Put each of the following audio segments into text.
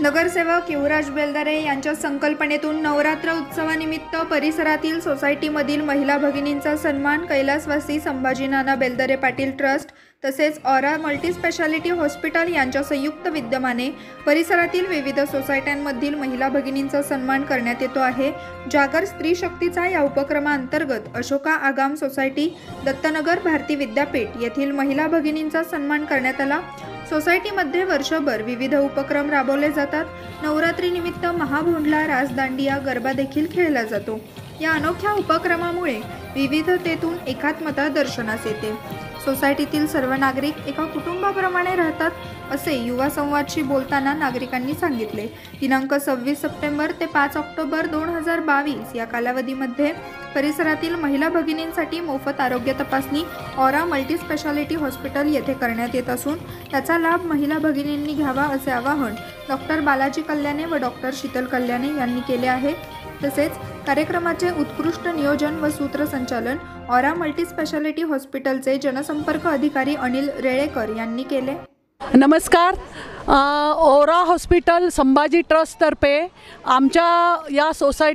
नगरसेवक युवराज बेलदारे यांच्या संकल्पनेतून नवरात्र उत्सवानिमित्त परिसरातील सोसायटीमधील महिला भगिनींचा सन्मान कैलासवासी संभाजी नाना बेलदारे पाटील ट्रस्ट तसेच ऑरा मल्टीस्पेशालिटी हॉस्पिटल यांच्या संयुक्त विद्यमाने परिसरातील विविध सोसायट्यांमधील महिला भगिनींचा सन्मान करण्यात येतो आहे। जागर स्त्री शक्तीचा या उपक्रमांतर्गत अशोका आगाम सोसायटी, दत्तनगर भारती विद्यापीठ येथील महिला भगिनींचा सन्मान करण्यात आला। सोसायटीमध्ये वर्षभर विविध उपक्रम राबवले जातात। नवरात्रीनिमित्त महाभोंडला, रासदांडिया, गरबा देखील खेळला जातो। या अनोख्या उपक्रमामुळे विविधतेतून एकात्मता दर्शनास येते। सोसायटीतील सर्व नागरिक एका कुटुंबाप्रमाणे राहतात असे युवा संवादशी बोलताना नागरिकांनी सांगितले। दिनांक 26 सप्टेंबर ते 5 ऑक्टोबर 2022 या कालावधीमध्ये परिसरातील महिला भगिनींसाठी मोफत आरोग्य तपासणी ऑरा मल्टीस्पेशालिटी हॉस्पिटल येथे करण्यात येत असून त्याचा लाभ महिला भगिनींनी घ्यावा असे आवाहन डॉक्टर बालाजी कल्याणे व डॉक्टर शीतल कल्याणे यांनी केले आहे। तसेच कार्यक्रमाचे उत्कृष्ट नियोजन व सूत्रसंचालन ऑरा मल्टीस्पेशालिटी हॉस्पिटलचे जनसंपर्क अधिकारी अनिल रेळेकर यांनी केले। नमस्कार। ओरा हॉस्पिटल संभाजी ट्रस्टतर्फे आमच्या या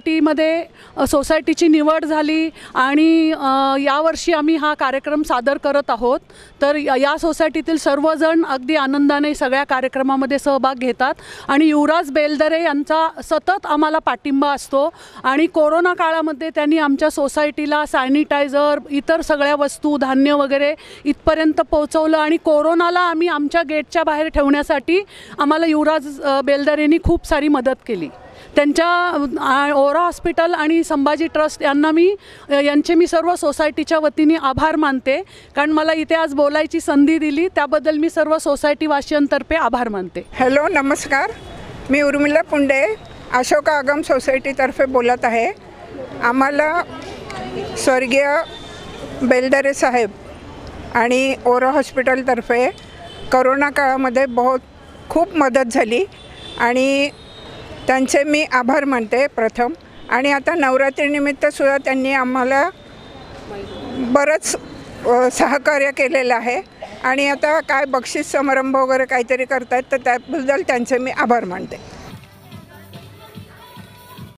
सोसायटीची निवड झाली आणि यावर्षी आम्ही हा कार्यक्रम सादर करत आहोत। तर या सोसायटीतील सर्वजण अगदी आनंदाने सगळ्या कार्यक्रमामध्ये सहभाग घेतात आणि युवराज बेलदारे यांचा सतत आम्हाला पाठिंबा असतो आणि कोरोना काळामध्ये त्यांनी आमच्या सोसायटीला सॅनिटायझर, इतर सगळ्या वस्तू, धान्य वगैरे इथपर्यंत पोहोचवलं आणि कोरोनाला आम्ही आमच्या गेटच्या बाहेर ठेवण्यासाठी आम्हाला युवराज बेलदारेंनी खूप सारी मदत केली। त्यांच्या ओरा हॉस्पिटल आणि संभाजी ट्रस्ट यांचे मी सर्व सोसायटीच्या वतीने आभार मानते, कारण मला इथे आज बोलायची संधी दिली त्याबद्दल मी सर्व सोसायटीवासियांतर्फे आभार मानते। हॅलो, नमस्कार। मी उर्मिला पुंडे अशोका आगम सोसायटीतर्फे बोलत आहे। आम्हाला स्वर्गीय बेलदारे साहेब आणि ओरा हॉस्पिटलतर्फे कोरोना काळामध्ये खूप मदत झाली आणि त्यांचे मी आभार मानते प्रथम। आणि आता नवरात्रीनिमित्त सुद्धा त्यांनी आम्हाला बरंच सहकार्य केलेलं आहे आणि आता काय बक्षीस समारंभ वगैरे काहीतरी करतायत तर त्याबद्दल त्यांचे मी आभार मानते।